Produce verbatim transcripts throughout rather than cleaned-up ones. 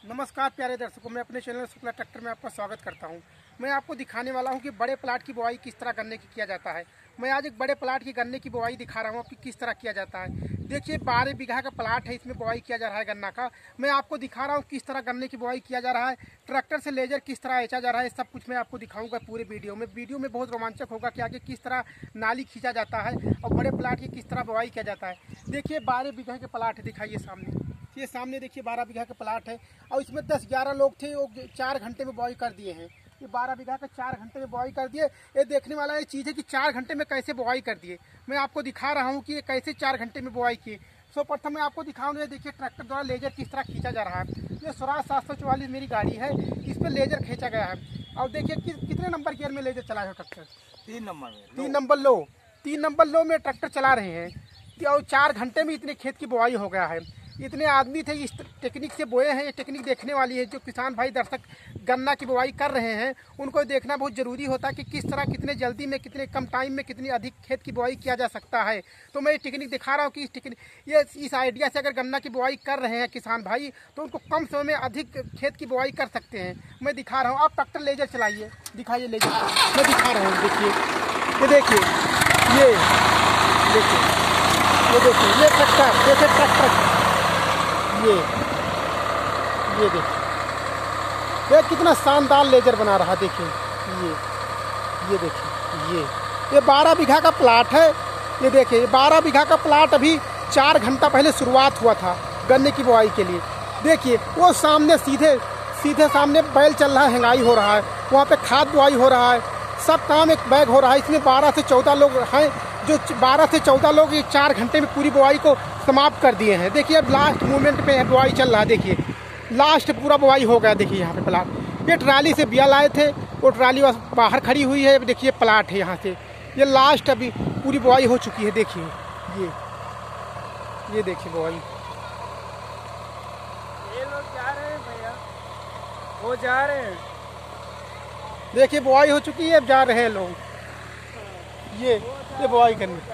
नमस्कार प्यारे दर्शकों, मैं अपने चैनल शुक्ला ट्रैक्टर में आपका स्वागत करता हूं। मैं आपको दिखाने वाला हूं कि बड़े प्लाट की बुआई किस तरह गन्ने की किया जाता है। मैं आज एक बड़े प्लाट की गन्ने की बुआई दिखा रहा हूं कि किस तरह किया जाता है। देखिए, बारह बीघा का प्लाट है, इसमें बुआई किया जा रहा है गन्ना का। मैं आपको दिखा रहा हूँ किस तरह गन्ने की बुआई किया जा रहा है, ट्रैक्टर से लेजर किस तरह ऐचा जा रहा है, सब कुछ मैं आपको दिखाऊंगा पूरे वीडियो में। वीडियो में बहुत रोमांचक होगा कि आगे किस तरह नाली खींचा जाता है और बड़े प्लाट की किस तरह बुआई किया जाता है। देखिए, बारह बीघा के प्लाट है, दिखाइए सामने। ये सामने देखिए बारह बीघा का प्लाट है और इसमें दस ग्यारह लोग थे, वो चार घंटे में बुआई कर दिए हैं। ये बारह बीघा का चार घंटे में बुआई कर दिए। ये देखने वाला ये चीज़ है कि चार घंटे में कैसे बुआई कर दिए। मैं आपको दिखा रहा हूँ कि ये कैसे चार घंटे में बुआई किए। सर्वप्रथम मैं आपको दिखाऊँ, ये देखिए ट्रैक्टर द्वारा लेजर किस तरह खींचा जा रहा है। ये स्वराज सात सौ चौवालीस मेरी गाड़ी है, इस पर लेजर खींचा गया है। और देखिए कि, कितने नंबर गियर में लेजर चला है ट्रैक्टर। तीन नंबर में तीन नंबर लो तीन नंबर लो में ट्रैक्टर चला रहे हैं और चार घंटे में इतने खेत की बुआई हो गया है। इतने आदमी थे, इस टेक्निक से बोए हैं। ये टेक्निक देखने वाली है। जो किसान भाई दर्शक गन्ना की बुआई कर रहे हैं, उनको देखना बहुत ज़रूरी होता है कि किस तरह कितने जल्दी में, कितने कम टाइम में, कितनी अधिक खेत की बुआई किया जा सकता है। तो मैं ये टेक्निक दिखा रहा हूँ कि इस टेक्निक ये इस आइडिया से अगर गन्ना की बुआई कर रहे हैं किसान भाई, तो उनको कम समय में अधिक खेत की बुआई कर सकते हैं। मैं दिखा रहा हूँ, आप ट्रैक्टर लेजर चलाइए, दिखाइए लेजर। मैं दिखा रहा हूँ, देखिए ये देखिए ये देखिए ये देखिए ये ट्रैक्टर, जैसे ट्रैक्टर ये ये देखिए ये कितना शानदार लेजर बना रहा है। देखिए ये ये देखिए ये ये बारह बीघा का प्लाट है। ये देखिए बारह बीघा का प्लाट अभी चार घंटा पहले शुरुआत हुआ था गन्ने की बुआई के लिए। देखिए वो सामने सीधे सीधे सामने बैल चल रहा है, हेंगाई हो रहा है, वहाँ पे खाद बुआई हो रहा है, सब काम एक बैग हो रहा है। इसमें बारह से चौदह लोग हैं, जो बारह से चौदह लोग ये चार घंटे में पूरी बुआई को समाप्त कर दिए हैं। देखिए अब लास्ट मोमेंट पे बुआई चल रहा है। देखिए लास्ट पूरा बुआई हो गया। देखिए यहाँ पे प्लाट, ये ट्राली से बिया लाए थे, वो ट्राली बाहर खड़ी हुई है। देखिए प्लाट है यहाँ से, ये लास्ट अभी पूरी बुआई हो चुकी है। देखिए ये ये देखिए बुआई। ये लोग जा रहे हैं भैया, वो जा रहे हैं। देखिए बुआई हो चुकी है, अब जा रहे हैं लोग। ये ये बुआई करने,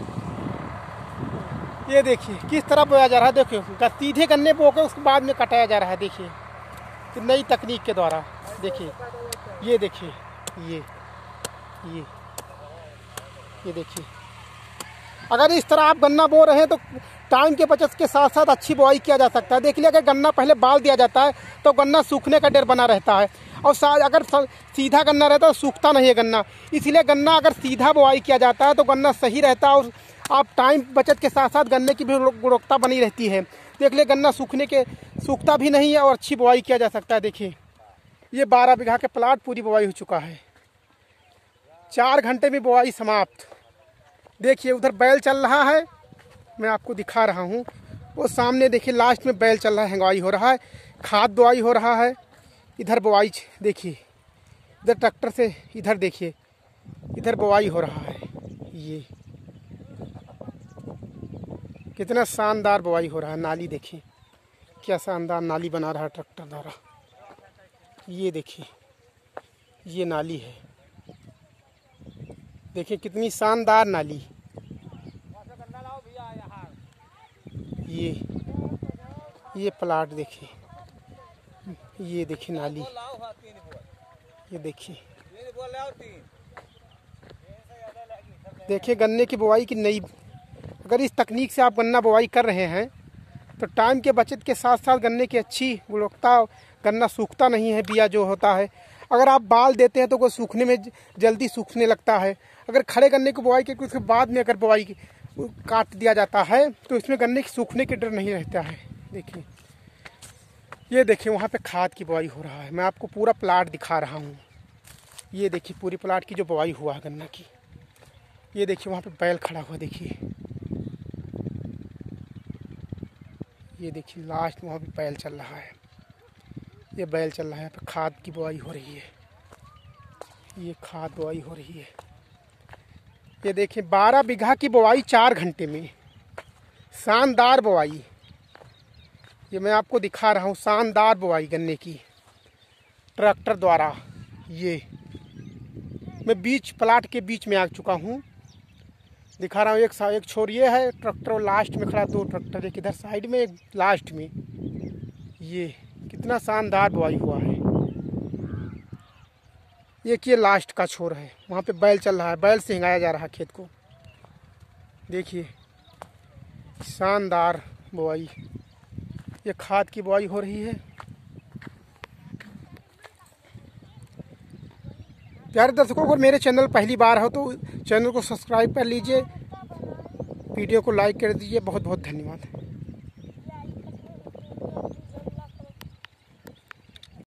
ये देखिए किस तरह बोया जा रहा है। देखिए सीधे गन्ने बो के उसके बाद में कटाया जा रहा है। देखिए तो नई तकनीक के द्वारा। देखिए ये देखिए ये ये ये देखिए, अगर इस तरह आप गन्ना बो रहे हैं तो टाइम के बचत के साथ साथ अच्छी बुआई किया जा सकता है। देख लिया, अगर गन्ना पहले बाल दिया जाता है तो गन्ना सूखने का डर बना रहता है, और अगर सीधा गन्ना रहता है तो सूखता नहीं है गन्ना। इसलिए गन्ना अगर सीधा बुआई किया जाता है तो गन्ना सही रहता है और आप टाइम बचत के साथ साथ गन्ने की भी गुणवत्ता बनी रहती है। देख लिया, गन्ना सूखने के सूखता भी नहीं है और अच्छी बुआई किया जा सकता है। देखिए ये बारह बीघा के प्लाट पूरी बुआई हो चुका है, चार घंटे में बुआई समाप्त। देखिए उधर बैल चल रहा है, मैं आपको दिखा रहा हूँ। वो सामने देखिए लास्ट में बैल चल रहा है, हेंगाई हो रहा है, खाद बुआई हो रहा है। इधर बुआई देखिए, इधर ट्रैक्टर से, इधर देखिए इधर बुआई हो रहा है। ये कितना शानदार बुआई हो रहा है। नाली देखिए क्या शानदार नाली बना रहा है ट्रैक्टर द्वारा। ये देखिए ये नाली है, देखिए कितनी शानदार नाली। ये ये प्लाट देखिए, ये देखिए नाली, ये देखिए देखिए गन्ने की बुआई की नई। अगर इस तकनीक से आप गन्ना बुआई कर रहे हैं तो टाइम के बचत के साथ साथ गन्ने की अच्छी गुणवत्ता, गन्ना सूखता नहीं है बिया जो होता है। अगर आप बाल देते हैं तो वो सूखने में जल्दी सूखने लगता है। अगर खड़े गन्ने की बुआई के उसके बाद में अगर बुआई काट दिया जाता है तो इसमें गन्ने की सूखने के डर नहीं रहता है। देखिए ये देखिए वहाँ पे खाद की बुआई हो रहा है। मैं आपको पूरा प्लाट दिखा रहा हूँ। ये देखिए पूरी प्लाट की जो बुआई हुआ है गन्ना की। ये देखिए वहाँ पे बैल खड़ा हुआ, देखिए ये देखिए लास्ट में वहाँ पे बैल चल रहा है। ये बैल चल रहा है, यहाँ पे खाद की बुआई हो रही है। ये खाद बुआई हो रही है। ये देखिए बारह बीघा की बुआई चार घंटे में, शानदार बुआई। ये मैं आपको दिखा रहा हूँ, शानदार बुआई गन्ने की ट्रैक्टर द्वारा। ये मैं बीच प्लाट के बीच में आ चुका हूँ, दिखा रहा हूँ। एक सा एक छोर ये है, ट्रैक्टर लास्ट में खड़ा, दो ट्रैक्टर, एक इधर साइड में एक लास्ट में। ये कितना कितना शानदार बुआई हुआ है। एक ये लास्ट का छोर है, वहाँ पे बैल चल रहा है, बैल से हिंगाया जा रहा है खेत को। देखिए शानदार बुआई, ये खाद की बुआई हो रही है। प्यारे दर्शकों, अगर मेरे चैनल पहली बार हो तो चैनल को सब्सक्राइब कर लीजिए, वीडियो को लाइक कर दीजिए। बहुत बहुत धन्यवाद।